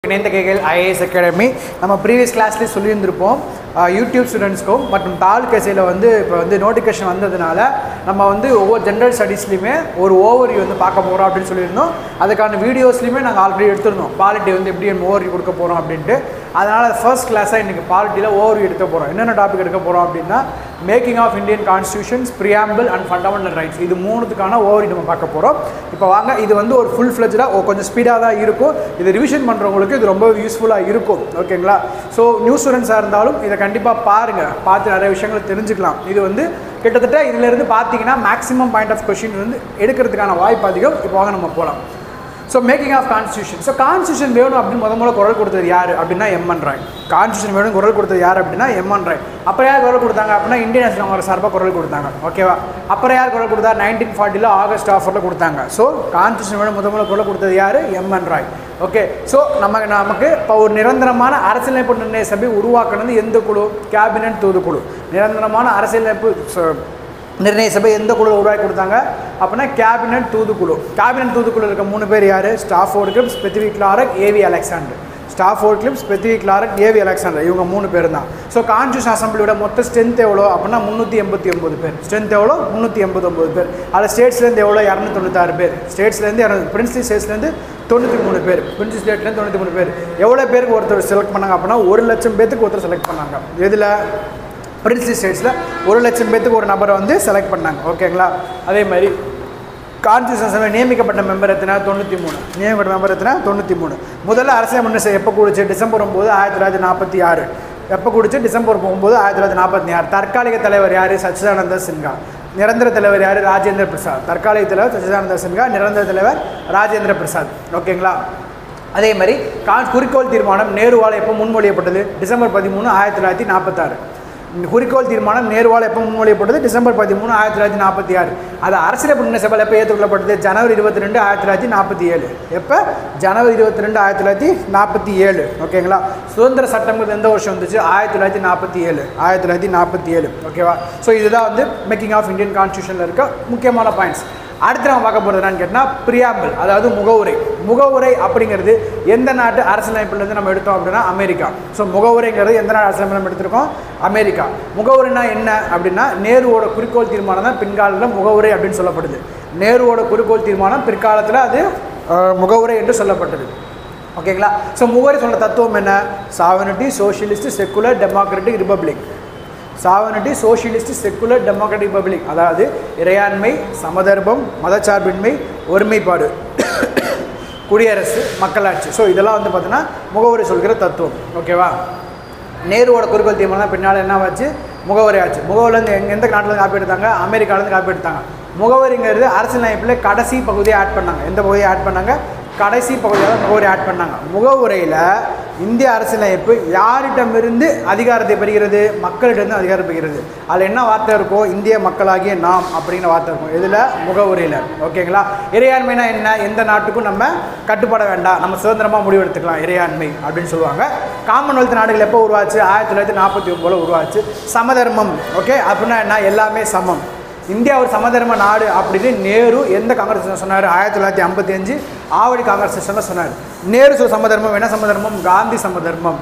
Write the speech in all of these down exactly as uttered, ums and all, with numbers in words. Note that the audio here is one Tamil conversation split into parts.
இணைந்த கைகள் ஐஏஎஸ் அகாடமி நம்ம ப்ரீவியஸ் கிளாஸ்லேயே சொல்லியிருந்திருப்போம். யூடியூப் ஸ்டூடெண்ட்ஸ்க்கும் மற்றும் தாலுக் எஸ்ஐயில் வந்து இப்போ வந்து நோட்டிஃபிகேஷன் வந்ததுனால நம்ம வந்து ஒவ்வொரு ஜென்ரல் ஸ்டடீஸ்லையுமே ஒரு ஓவர்வியூ வந்து பார்க்க போகிறோம் அப்படின்னு சொல்லியிருந்தோம். அதுக்கான வீடியோஸ்லையுமே நாங்கள் ஆல்ரெடி எடுத்துருந்தோம். பாலிட்டி வந்து எப்படி ஓவர்வியூ கொடுக்க போகிறோம் அப்படின்ட்டு. அதனால் ஃபர்ஸ்ட் கிளாஸாக இன்றைக்கி பாலிட்டியில் ஓவர்வியூ எடுக்க போகிறோம். என்னென்ன டாபிக் எடுக்க போகிறோம் அப்படின்னா making of Indian constitutions, preamble and fundamental rights, இது மூணுத்துக்கான ஓவர்வியூ நம்ம பார்க்க போகிறோம். இப்போ வாங்க, இது வந்து ஒரு ஃபுல் ஃப்ளெஜ்டாக கொஞ்சம் ஸ்பீடாக தான் இருக்கும். இது ரிவிஷன் பண்ணுறவங்களுக்கு இது ரொம்ப யூஸ்ஃபுல்லாக இருக்கும். ஓகேங்களா? ஸோ நியூ ஸ்டூடெண்ட்ஸாக இருந்தாலும் இதை கண்டிப்பாக பாருங்கள், பார்த்து நிறைய விஷயங்களை தெரிஞ்சுக்கலாம். இது வந்து கிட்டத்தட்ட இதிலேருந்து பார்த்தீங்கன்னா மேக்ஸிமம் பாயிண்ட் ஆஃப் கொஷின் வந்து எடுக்கிறதுக்கான வாய்ப்பு அதிகம். இப்போ வாங்க நம்ம போகலாம். So making of constitution. So constitution வேணும் அப்படின்னு முத முதல்ல குரல் கொடுத்தது யார் அப்படின்னா எம்என் ராய். கான்ஸ்டியூஷன் வேணும் குரல் கொடுத்தது யார் அப்படின்னா எம்என் ராய். அப்புறம் யார் குரல் கொடுத்தாங்க அப்படின்னா இந்தியன் நேஷனல் காங்கிரஸ் சார்பாக குரல் கொடுத்தாங்க. ஓகேவா? அப்புறம் யார் குரல் கொடுத்தா நைன்டீன் ஃபார்ட்டியில் ஆகஸ்ட் ஆஃபரில் கொடுத்தாங்க. ஸோ கான்ஸ்டியூஷன் வேணும் முத முதல்ல குரல் கொடுத்தது யார்? எம்என் ராய். ஓகே. ஸோ நம்ம நமக்கு இப்போ ஒரு நிரந்தரமான அரசியலமைப்பு நிர்ணய சபை உருவாக்குனது எந்த குழு? கேபினட் தூதுக்குழு. நிரந்தரமான அரசியலமைப்பு நிர்ணய சபை எந்த குழு உருவாக்கி கொடுத்தாங்க அப்படின்னா கேபினட் தூதுக்குழு. கேபினட் தூதுக்குழு இருக்க மூணு பேர் யார்? ஸ்டாஃபோர்ட் கிளிப்ஸ், ஸ்பெசிஃபிக் கிளாரக், ஏவி அலெக்சாண்டர். ஸ்டாஃபோர்ட் கிளிப்ஸ், ஸ்பெசிஃபிக் கிளாரக், ஏவி அலெக்சாண்டர், இவங்க மூணு பேர் தான். ஸோ கான்ஸ்டியூஷன் அசம்பிளியோட மொத்த ஸ்ட்ரென்த் எவ்வளோ அப்படின்னா முந்நூற்றி எண்பத்தி ஒம்பது பேர். ஸ்ட்ரென்த் எவ்வளோ? முந்நூற்றி எண்பத்தி ஒம்பது பேர். அதில் ஸ்டேட்ஸ்லேருந்து எவ்வளோ? இரநூத்தி தொண்ணூத்தாறு பேர். ஸ்டேட்ஸ்லேருந்து இரநூறு, பிரின்சிபல் ஸ்டேட்ஸ்லேருந்து தொண்ணூற்றி மூணு பேர். பிரின்சிபல் ஸ்டேட்லேருந்து தொண்ணூற்றி மூணு பேர். எவ்வளோ பேருக்கு ஒருத்தர் செலக்ட் பண்ணாங்க அப்படின்னா ஒரு லட்சம் பேருக்கு ஒருத்தர் செலக்ட் பண்ணாங்க. எதில்? பிரின்சிபல் ஸ்டேட்ஸில் ஒரு லட்சம் பேருக்கு ஒரு நபரை வந்து செலக்ட் பண்ணாங்க. ஓகேங்களா? அதே மாதிரி கான்ஸ்டியூஷன் அசம்பிளி நியமிக்கப்பட்ட மெம்பர் எத்தனை? தொண்ணூற்றி மூணு. நியமிக்கப்பட்ட மெம்பர் எத்தனை? தொண்ணூற்றி மூணு. முதல்ல அரசியல் மன்றம் எப்போ கூடிச்சு? டிசம்பர் ஒம்பது ஆயிரத்தி தொள்ளாயிரத்தி நாற்பத்தி ஆறு. எப்போ கூடிச்சு? டிசம்பர் ஒம்பது ஆயிரத்தி தொள்ளாயிரத்தி நாற்பத்தி ஆறு. தற்காலிக தலைவர் யார்? சச்சிதானந்த சின்ஹா. நிரந்தர தலைவர் யார்? ராஜேந்திர பிரசாத். தற்காலிக தலைவர் சச்சிதானந்த சின்ஹா, நிரந்தர தலைவர் ராஜேந்திர பிரசாத். ஓகேங்களா? அதே மாதிரி கான் குறிக்கோள் தீர்மானம் நேருவால் எப்போ முன்மொழியப்பட்டது? டிசம்பர் பதிமூணு ஆயிரத்தி தொள்ளாயிரத்தி நாற்பத்தாறு. குறிக்கோள் தீர்மானம் நேருவால் எப்போ முன்மொழியப்பட்டது? டிசம்பர் பதிமூணு ஆயிரத்தி தொள்ளாயிரத்தி நாற்பத்தி ஆறு. அது அரசியலமைப்பு நிர்ணய சபையில் எப்போ ஏற்றுக்கொள்ளப்பட்டது? ஜனவரி இருபத்தி ரெண்டு ஆயிரத்தி தொள்ளாயிரத்தி நாற்பத்தி ஏழு. எப்போ? ஜனவரி இருபத்தி ரெண்டு ஆயிரத்தி தொள்ளாயிரத்தி நாற்பத்தி ஏழு. ஓகேங்களா? சுதந்திர சட்டங்கிறது எந்த வருஷம் வந்துச்சு? ஆயிரத்தி தொள்ளாயிரத்தி நாற்பத்தி ஏழு. ஆயிரத்தி தொள்ளாயிரத்தி நாற்பத்தி ஏழு. ஓகேவா? ஸோ இதுதான் வந்து மேக்கிங் ஆஃப் இந்தியன் கான்ஸ்டியூஷனில் இருக்க முக்கியமான பாயிண்ட்ஸ். அடுத்து நம்ம பார்க்க போகிறது என்னன்னு கேட்டால் ப்ரியாம்பிள், அதாவது முகவுரை. முகவுரை அப்படிங்கிறது எந்த நாட்டு அரசியலமைப்புலேருந்து நம்ம எடுத்தோம் அப்படின்னா அமெரிக்கா. ஸோ முகவுரைங்கிறது எந்த நாட்டு அரசியலமைப்பு நம்ம எடுத்திருக்கோம்? அமெரிக்கா. முகவுரைனா என்ன அப்படின்னா நேருவோட குறிக்கோள் தீர்மானம் தான் பின்காலத்தில் முகவுரை அப்படின்னு சொல்லப்படுது. நேருவோட குறிக்கோள் தீர்மானம் பிற்காலத்தில் அது முகவுரை என்று சொல்லப்பட்டது. ஓகேங்களா? ஸோ முகவுரை சொல்ல தத்துவம் என்ன? Sovereignty, socialist, secular, democratic, republic. Sovereignty, socialist, secular, democratic, republic. அதாவது இறையாண்மை, சமதர்மம், மதச்சார்பின்மை, ஒருமைப்பாடு, குடியரசு, மக்களாட்சி. ஸோ இதெல்லாம் வந்து பார்த்தீங்கன்னா முகவுரை சொல்கிற தத்துவம். ஓகேவா? நேருவோட குறிக்கோள் தீர்மானம் பின்னால் என்ன ஆச்சு? முகவுரை ஆச்சு. முகவரிலேருந்து எங்கே எந்த நாட்டிலேருந்து காப்பி எடுத்தாங்க? அமெரிக்காவிலேருந்து காப்பி எடுத்தாங்க. முகவரிங்கிறது அரசியலமைப்பில் கடைசி பகுதியை ஆட் பண்ணாங்க. எந்த பகுதியை ஆட் பண்ணாங்க? கடைசி பகுதியாக முகவுரை ஆட் பண்ணாங்க. முகவுரையில் இந்திய அரசியலமைப்பு யாரிடமிருந்து அதிகாரத்தை பெறுகிறது? மக்களிடம் அதிகாரம் பெறுகிறது. அதில் என்ன வார்த்தை இருக்கும்? இந்திய மக்களாகிய நாம் அப்படிங்கிற வார்த்தை இருக்கும். இதில் முகவுரையில். ஓகேங்களா? இறையாண்மைனா என்ன? எந்த நாட்டுக்கும் நம்ம கட்டுப்பட வேண்டாம், நம்ம சுதந்திரமாக முடிவெடுத்துக்கலாம், இறையாண்மை அப்படின்னு சொல்லுவாங்க. காமன்வெல்த் நாடுகள் எப்போ உருவாச்சு? ஆயிரத்தி தொள்ளாயிரத்தி நாற்பத்தி ஒன்பதில் உருவாச்சு. சமதர்மம். ஓகே, அப்படின்னா என்ன? எல்லாமே சமம். இந்தியா ஒரு சமதர்ம நாடு அப்படின்னு நேரு எந்த காங்கிரஸ் சொன்னார்? ஆயிரத்தி தொள்ளாயிரத்தி ஐம்பத்தி அஞ்சு ஆவடி காங்கிரஸ் செஷனில் சொன்னார். நேரு சொல் சமதர்மம் என்ன சமதர்மம்? காந்தி சமதர்மம்.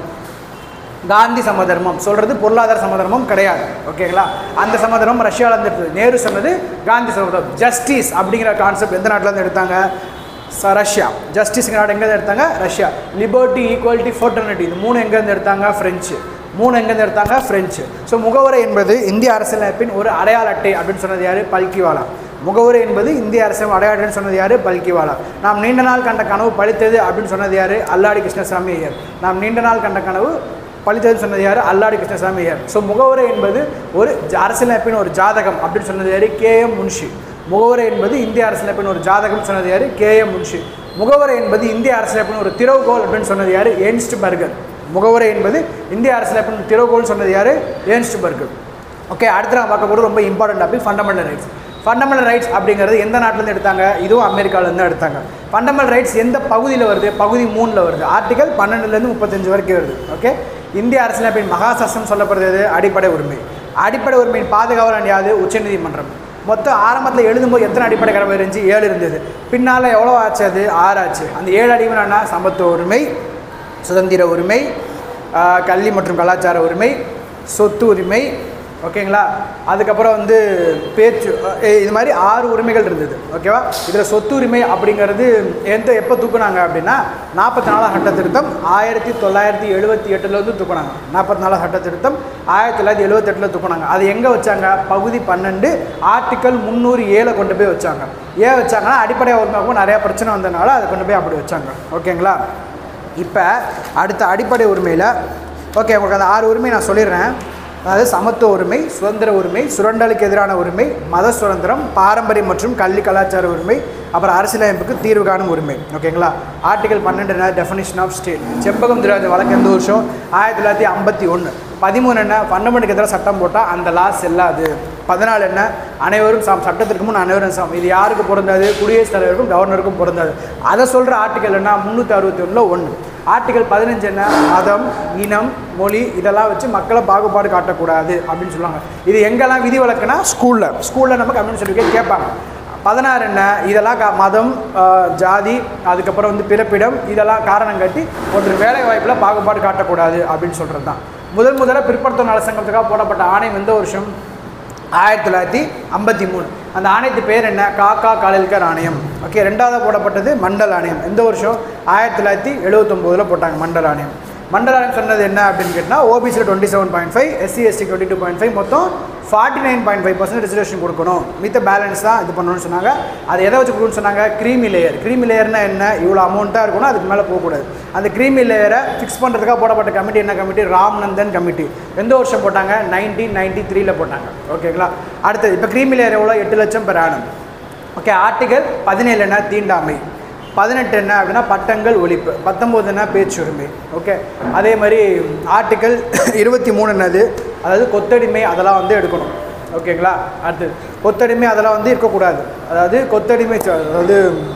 காந்தி சமதர்மம் சொல்கிறது பொருளாதார சமதர்மம் கிடையாது. ஓகேங்களா? அந்த சமதர்மம் ரஷ்யாவில் இருந்துட்டு. நேரு சொன்னது காந்தி சமதர்மம். ஜஸ்டிஸ் அப்படிங்கிற கான்செப்ட் எந்த நாட்டிலேருந்து எடுத்தாங்க? ரஷ்யா. ஜஸ்டிஸ்ங்கிற நாடு எங்கேருந்து எடுத்தாங்க? ரஷ்யா. லிபர்ட்டி, ஈக்குவாலிட்டி, ஃப்ரெட்டர்னிட்டி, இது மூணு எங்கேருந்து எடுத்தாங்க? ஃப்ரெஞ்சு. மூணு எங்கேருந்து எடுத்தாங்க? ஃப்ரெஞ்சு. ஸோ முகவுரை என்பது இந்திய அரசியலமைப்பின் ஒரு அடையாள அட்டை அப்படின்னு சொன்னது யார்? பல்கிவாலா. முகவுரை என்பது இந்திய அரசியல் அடையாளன்னு சொன்னது யார்? பல்கிவாலா. நாம் நீண்ட நாள் கண்ட கனவு பழித்தது அப்படின்னு சொன்னது யார்? அல்லாடி கிருஷ்ணசாமி ஐயர். நாம் நீண்ட நாள் கண்ட கனவு பழித்தது சொன்னது யார்? அல்லாடி கிருஷ்ணசாமி ஐயர். ஸோ முகவுரை என்பது ஒரு அரசியலமைப்பின் ஒரு ஜாதகம் அப்படின்னு சொன்னது யார்? K M Munshi. முகவுரை என்பது இந்திய அரசியலமைப்பின் ஒரு ஜாதகம் சொன்னது யார்? K M Munshi. முகவுரை என்பது இந்திய அரசியலமைப்பின் ஒரு திறவுகோல் அப்படின்னு சொன்னது யார்? Ernst burger. முகவுரை என்பது இந்திய அரசியலமைப்பின் திறவுகோல் சொன்னது யார்? Ernst burger. ஓகே, அடுத்து நான் பார்க்க போகிறது ரொம்ப important topic, fundamental rights. Fundamental rights அப்படிங்கிறது எந்த நாட்டிலேருந்து எடுத்தாங்க? இதுவும் அமெரிக்காவிலேருந்து எடுத்தாங்க. ஃபண்டமெண்டல் ரைட்ஸ் எந்த பகுதியில் வருது? பகுதி மூணில் வருது. ஆர்டிகல் பன்னெண்டுலேருந்து முப்பத்தஞ்சு வரைக்கும் வருது. ஓகே, இந்திய அரசியலமைப்பின் மகாசாசனம் சொல்லப்படுறது அடிப்படை உரிமை. அடிப்படை உரிமையின் பாதுகாவலன் யாது? உச்சநீதிமன்றம். மொத்தம் ஆரம்பத்தில் எழுதும்போது எத்தனை அடிப்படை கடமை இருந்துச்சு? ஏழு இருந்தது. பின்னால் எவ்வளோ ஆச்சு? அது ஆறு ஆச்சு. அந்த ஏழு அடிமைனா சமத்துவ உரிமை, சுதந்திர உரிமை, கல்வி மற்றும் கலாச்சார உரிமை, சொத்து உரிமை, ஓகேங்களா. அதுக்கப்புறம் வந்து பேச்சு, இது மாதிரி ஆறு உரிமைகள் இருந்தது. ஓகேவா. இதில் சொத்து உரிமை அப்படிங்கிறது எந்த எப்போ தூக்குனாங்க அப்படின்னா நாற்பத்தி நாலாம் சட்ட திருத்தம் ஆயிரத்தி தொள்ளாயிரத்தி எழுபத்தி எட்டில் வந்து தூக்குனாங்க. நாற்பத்தி நாலாம் சட்ட திருத்தம் ஆயிரத்தி தொள்ளாயிரத்தி எழுபத்தி எட்டில் தூக்குனாங்க. அது எங்கே வச்சாங்க? பகுதி பன்னெண்டு ஆர்டிக்கல் முந்நூறு ஏழை கொண்டு போய் வச்சாங்க. ஏன் வச்சாங்கன்னா அடிப்படை உரிமைக்கும் நிறையா பிரச்சனை வந்ததுனால அதை கொண்டு போய் அப்படி வச்சாங்க. ஓகேங்களா. இப்போ அடுத்த அடிப்படை உரிமையில் ஓகே உங்களுக்கு அந்த ஆறு உரிமை நான் சொல்லிடுறேன். அதாவது சமத்துவ உரிமை, சுதந்திர உரிமை, சுரண்டலுக்கு எதிரான உரிமை, மத சுதந்திரம், பாரம்பரியம் மற்றும் கல்வி கலாச்சார உரிமை, அப்புறம் அரசியலமைப்புக்கு தீர்வு காணும் உரிமை. ஓகேங்களா. ஆர்டிகல் பன்னெண்டு என்ன? Definition of state. செம்பகம் திராஜ வழக்கு எந்த வருஷம்? ஆயிரத்தி தொள்ளாயிரத்தி ஐம்பத்தி ஒன்று. பதிமூணு என்ன? ஃபண்டமெண்டலுக்கு எதிராக சட்டம் போட்டால் அந்த லா செல்லாது. பதினாலு என்ன? அனைவரும் சம் சட்டத்திற்கு முன் அனைவரும் சம். இது யாருக்கு பொருந்தாது? குடியரசுத் தலைவருக்கும் கவர்னருக்கும் பொருந்தாது. அதை சொல்கிற ஆர்டிக்கல் என்ன? முந்நூற்றி அறுபத்தி ஒன்றில் ஒன்று. ஆர்டிகல் பதினஞ்சு என்ன? மதம், இனம், மொழி இதெல்லாம் வச்சு மக்களை பாகுபாடு காட்டக்கூடாது அப்படின்னு சொல்லுவாங்க. இது எங்கெல்லாம் விதி வழக்குனா ஸ்கூலில் ஸ்கூலில் நம்ம கம்யூனிட்டி சர்டிஃபிகேட் கேட்பாங்க. பதினாறு என்ன? இதெல்லாம் மதம், ஜாதி, அதுக்கப்புறம் வந்து பிறப்பிடம் இதெல்லாம் காரணம் காட்டி ஒருத்தர் வேலை வாய்ப்பில் பாகுபாடு காட்டக்கூடாது அப்படின்னு சொல்கிறது தான். முதல் முதல்ல பிற்படுத்தும் நல சங்கத்துக்காக போடப்பட்ட ஆணையம் எந்த வருஷம்? ஆயிரத்தி தொள்ளாயிரத்தி ஐம்பத்தி மூணு. அந்த ஆணையத்து பேர் என்ன? காக்கா காலில்கர் ஆணையம். ஓகே. ரெண்டாவது போடப்பட்டது மண்டல் ஆணையம். எந்த வருஷம்? ஆயிரத்தி தொள்ளாயிரத்தி எழுபத்தொம்போதில் போட்டாங்க மண்டல் ஆணையம். மண்டல் ஆணையம் சொன்னது என்ன அப்படின்னு கேட்டால் ஓபிசியில் twenty seven point five SC ST twenty two point five மொத்தம் forty nine point five percent reservation கொடுக்கணும். மித்த பேலன்ஸ் தான் இது பண்ணணும்னு சொன்னாங்க. அதை எதை வச்சு கொடுக்கணும்னு சொன்னாங்க? Creamy layer. க்ரீமி லேயர்னா என்ன? இவ்வளோ அமௌண்ட்டாக இருக்கணும், அதுக்கு மேலே போகக்கூடாது. அந்த க்ரீமி லேயரை ஃபிக்ஸ் பண்ணுறதுக்காக போடப்பட்ட கமிட்டி என்ன கமிட்டி? ராம்நந்தன் கமிட்டி. எந்த வருஷம் போட்டாங்க? நைன்டீன் நைன்டி த்ரீல போட்டாங்க. ஓகேங்களா. அடுத்தது இப்போ க்ரீமி லேயர் எவ்வளோ? எட்டு லட்சம் பெர் ஆனம். ஓகே. ஆர்டிகல் பதினேழு என்ன? தீண்டாமை. பதினெட்டு என்ன அப்படின்னா பட்டங்கள் ஒழிப்பு. பத்தொம்போது என்ன? பேச்சுரிமை. ஓகே. அதே மாதிரி ஆர்டிக்கல் இருபத்தி மூணு என்னது? அதாவது கொத்தடிமை அதெல்லாம் வந்து எடுக்கணும். ஓகேங்களா. அடுத்து கொத்தடிமை அதெல்லாம் வந்து இருக்கக்கூடாது. அதாவது கொத்தடிமை அதாவது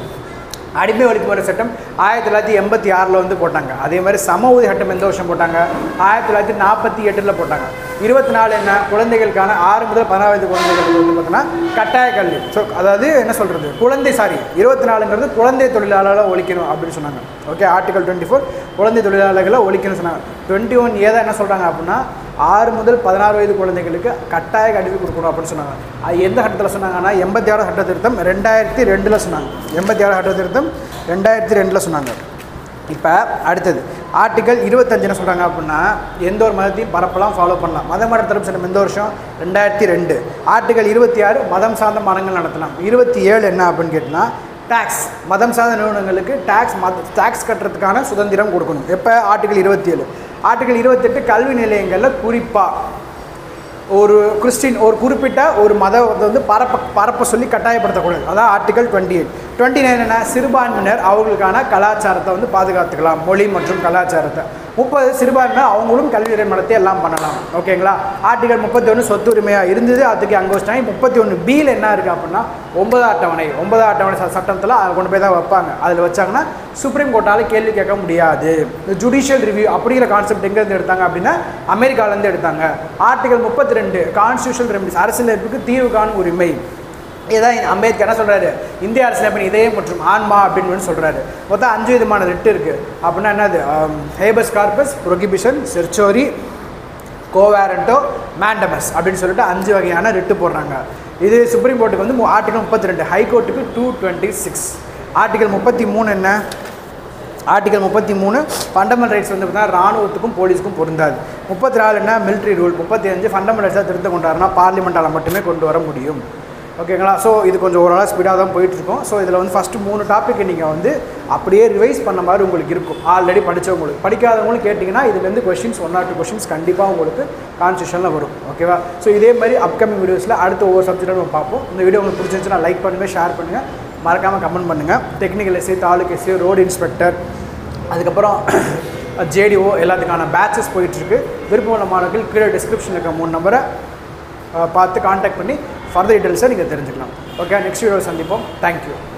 அடிமை ஒழிப்புமுறை சட்டம் ஆயிரத்தி தொள்ளாயிரத்தி எண்பத்தி ஆறில் வந்து போட்டாங்க. அதே மாதிரி சம ஊதிய சட்டம் எந்த வருஷம் போட்டாங்க? ஆயிரத்தி தொள்ளாயிரத்தி நாற்பத்தி எட்டில் போட்டாங்க. இருபத்தி நாலு என்ன? குழந்தைகளுக்கான ஆறு முதல் பதினாறு வயது குழந்தைகளுக்கு வந்து பார்த்தீங்கன்னா கட்டாய கல்வி. ஸோ அதாவது என்ன சொல்கிறது? குழந்தை சாரி இருபத்தி நாலுங்கிறது குழந்தை தொழிலாளர்களை ஒழிக்கணும் அப்படின்னு சொன்னாங்க. ஓகே. ஆர்டிகல் டுவெண்ட்டி ஃபோர் குழந்தை தொழிலாளர்களை ஒழிக்கணும்னு சொன்னாங்க. டுவெண்ட்டி ஒன் ஏதா என்ன சொல்கிறாங்க அப்படின்னா ஆறு முதல் பதினாறு வயது குழந்தைகளுக்கு கட்டாய கல்வி கொடுக்கணும் அப்படின்னு சொன்னாங்க. அது எந்த சட்டத்தில் சொன்னாங்கன்னா எண்பத்தி ஆறு சட்ட திருத்தம் ரெண்டாயிரத்தி ரெண்டில் சொன்னாங்க. எண்பத்தி ஆறு சட்ட திருத்தம் ரெண்டாயிரத்தி ரெண்டில் சொன்னாங்க. இப்போ அடுத்தது ஆர்டிகல் இருபத்தஞ்சு என்ன சொல்கிறாங்க அப்படின்னா எந்த ஒரு மதத்தையும் பரப்பலாம், ஃபாலோ பண்ணலாம். மத மத தரப்பு சட்டம் எந்த வருஷம்? ரெண்டாயிரத்தி ரெண்டு. ஆர்டிகல் இருபத்தி ஆறு மதம் சார்ந்த மரங்கள் நடத்தலாம். இருபத்தி ஏழு என்ன அப்படின்னு கேட்டிங்கன்னா டேக்ஸ், மதம் சார்ந்த நிறுவனங்களுக்கு டேக்ஸ் மத டேக்ஸ் கட்டுறதுக்கான சுதந்திரம் கொடுக்கணும். எப்போ? ஆர்டிகல் இருபத்தி ஏழு. ஆர்டிகல் இருபத்தெட்டு கல்வி நிலையங்களில் குறிப்பாக ஒரு கிறிஸ்டின் ஒரு குறிப்பிட்ட ஒரு மதத்தை வந்து பரப்ப பரப்ப சொல்லி கட்டாயப்படுத்தக்கூடாது. அதான் article twenty eight. Twenty nine என்ன? சிறுபான்மையினர் அவர்களுக்கான கலாச்சாரத்தை வந்து பாதுகாத்துக்கலாம், மொழி மற்றும் கலாச்சாரத்தை. முப்பது சிறுபான்மையினர் அவங்களும் கல்வி நிறுவனத்தை எல்லாம் பண்ணலாம். ஓகேங்களா. ஆர்டிகல் முப்பத்தி ஒன்று சொத்து உரிமையாக இருந்தது, அதுக்கு அங்கே வச்சிட்டாங்க. முப்பத்தி ஒன்று பியில் என்ன இருக்குது அப்படின்னா ஒன்பதாம் அட்டவணை ஒன்பதாம் அட்டவணை சட்டத்தில் அதை கொண்டு போய் தான் வைப்பாங்க. அதில் வச்சாங்கன்னா சுப்ரீம் கோர்ட்டால் கேள்வி கேட்க முடியாது. ஜுடிஷியல் ரிவ்யூ அப்படிங்கிற கான்செப்ட் எங்கேருந்து எடுத்தாங்க அப்படின்னா அமெரிக்காவிலேருந்து எடுத்தாங்க. ஆர்டிகல் முப்பத்தி ரெண்டு கான்ஸ்டியூஷனல் ரெமிடிஸ் அரசியலமைப்புக்கு தீர்வு காணும் உரிமை. இதான் அம்பேத்கர் என்ன சொல்கிறாரு? இந்திய அரசியலமைப்பின் இதயம் மற்றும் ஆன்மா அப்படின்னு சொல்கிறாரு. மொத்தம் அஞ்சு விதமான ரிட்டு இருக்குது. அப்படின்னா என்னது? Habeas corpus, prohibition, certiorari, quo warranto, mandamus அப்படின்னு சொல்லிட்டு அஞ்சு வகையான ரிட்டு போடுறாங்க. இது சுப்ரீம் கோர்ட்டுக்கு வந்து ஆர்டிகல் முப்பத்தி ரெண்டு, ஹைகோர்ட்டுக்கு டூ டுவெண்ட்டி சிக்ஸ். ஆர்டிகல் முப்பத்தி மூணு என்ன? ஆர்டிகல் முப்பத்தி மூணு ஃபண்டமெண்டல் ரைட்ஸ் வந்து பார்த்தீங்கன்னா ராணுவத்துக்கும் போலீஸுக்கும் பொருந்தாது. முப்பத்தி நாலு என்ன? Military rule. முப்பத்தி அஞ்சு ஃபண்டமெண்டல் ரைட்ஸாக திருத்தம் கொண்டாடுனா பார்லிமெண்ட்டால் மட்டுமே கொண்டு வர முடியும். ஓகேங்களா. ஸோ இது கொஞ்சம் ஓரளவு ஸ்பீடாக தான் போயிட்டுருக்கோம். ஸோ இதில் வந்து ஃபஸ்ட்டு மூணு டாப்பிக்கு நீங்கள் வந்து அப்படியே ரிவைஸ் பண்ண மாதிரி உங்களுக்கு இருக்கும். ஆல்ரெடி படித்தவங்களுக்கு. படிக்காதவங்களும் கேட்டிங்கன்னா இதுலேருந்து questions one or two questions கண்டிப்பாக உங்களுக்கு கான்ஸ்டியூஷனில் வரும். ஓகேவா. ஸோ இதே மாதிரி அப்கமிங் வீடியோஸில் அடுத்த ஒவ்வொரு சப்ஜெக்டும் நம்ம பார்ப்போம். இந்த வீடியோ உங்களுக்கு பிடிச்சிருந்துச்சுன்னா லைக் பண்ணுங்கள், ஷேர் பண்ணுங்கள், மறக்காமல் கமெண்ட் பண்ணுங்கள். Technical SA, taluk SA, road inspector, அதுக்கப்புறம் ஜேடிஓ எல்லாத்துக்கான பேட்சஸ் போயிட்டுருக்கு. விருப்பமுள்ள மாணவர்கள் கீழே டிஸ்கிரிப்ஷனில் இருக்க மூணு நம்பரை பார்த்து கான்டாக்ட் பண்ணி ஃபர்தர் டீட்டெயில்ஸை நீங்கள் தெரிஞ்சுக்கலாம். ஓகே. நெக்ஸ்ட் வீடியோ சந்திப்போம். தேங்க்யூ.